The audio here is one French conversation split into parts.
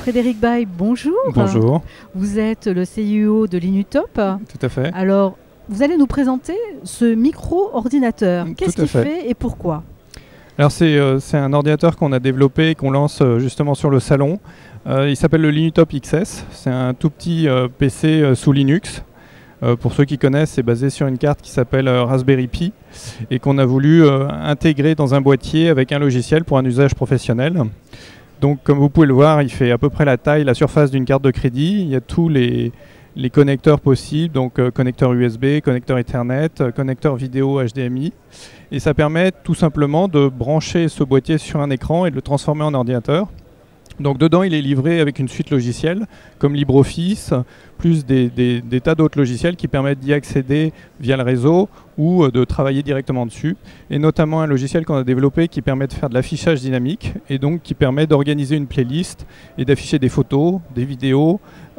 Frédéric Baye, bonjour. Bonjour. Vous êtes le CEO de Linutop. Tout à fait. Alors, vous allez nous présenter ce micro-ordinateur. Qu'est-ce qu'il fait et pourquoi? Alors c'est un ordinateur qu'on a développé et qu'on lance justement sur le salon. Il s'appelle le Linutop XS. C'est un tout petit PC sous Linux. Pour ceux qui connaissent, c'est basé sur une carte qui s'appelle Raspberry Pi et qu'on a voulu intégrer dans un boîtier avec un logiciel pour un usage professionnel. Donc comme vous pouvez le voir, il fait à peu près la taille, la surface d'une carte de crédit. Il y a tous les connecteurs possibles, donc connecteur USB, connecteur Ethernet, connecteur vidéo HDMI. Et ça permet tout simplement de brancher ce boîtier sur un écran et de le transformer en ordinateur. Donc dedans, il est livré avec une suite logicielle comme LibreOffice, plus des tas d'autres logiciels qui permettent d'y accéder via le réseau ou de travailler directement dessus. Et notamment un logiciel qu'on a développé qui permet de faire de l'affichage dynamique et donc qui permet d'organiser une playlist et d'afficher des photos, des vidéos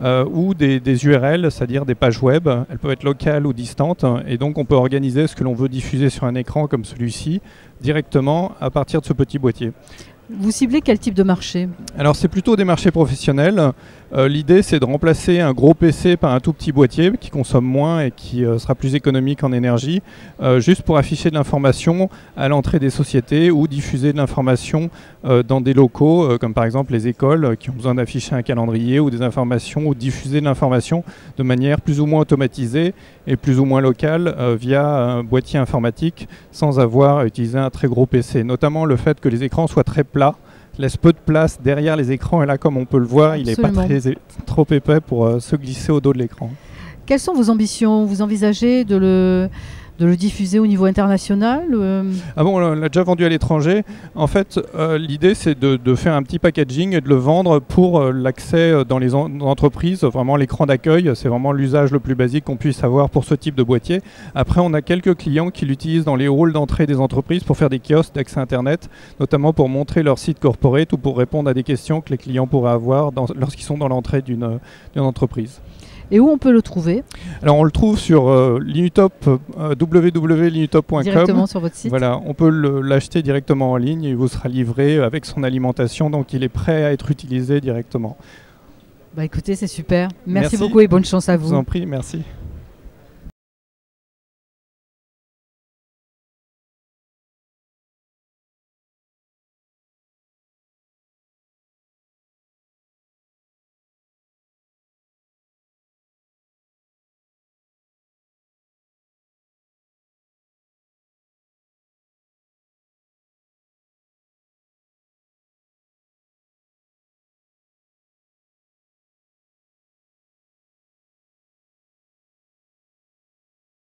ou des URL, c'est-à-dire des pages web. Elles peuvent être locales ou distantes et donc on peut organiser ce que l'on veut diffuser sur un écran comme celui-ci directement à partir de ce petit boîtier. Vous ciblez quel type de marché? Alors c'est plutôt des marchés professionnels. L'idée c'est de remplacer un gros PC par un tout petit boîtier qui consomme moins et qui sera plus économique en énergie, juste pour afficher de l'information à l'entrée des sociétés ou diffuser de l'information dans des locaux, comme par exemple les écoles qui ont besoin d'afficher un calendrier ou des informations ou diffuser de l'information de manière plus ou moins automatisée et plus ou moins locale via un boîtier informatique sans avoir à utiliser un très gros PC. Notamment le fait que les écrans soient très plats, laisse peu de place derrière les écrans et là comme on peut le voir, Absolument. il n'est pas trop épais pour se glisser au dos de l'écran. Quelles sont vos ambitions? Vous envisagez de le diffuser au niveau international? Ah bon, on l'a déjà vendu à l'étranger. En fait, l'idée c'est de faire un petit packaging et de le vendre pour l'accès dans les entreprises. Vraiment l'écran d'accueil, c'est vraiment l'usage le plus basique qu'on puisse avoir pour ce type de boîtier. Après, on a quelques clients qui l'utilisent dans les halls d'entrée des entreprises pour faire des kiosques d'accès Internet, notamment pour montrer leur site corporate ou pour répondre à des questions que les clients pourraient avoir lorsqu'ils sont dans l'entrée d'une entreprise. Et où on peut le trouver? Alors on le trouve sur Linutop, www.linutop.com. Directement sur votre site. Voilà, on peut l'acheter directement en ligne, il vous sera livré avec son alimentation, donc il est prêt à être utilisé directement. Bah écoutez, c'est super. Merci beaucoup et bonne chance à vous. Je vous en prie, merci.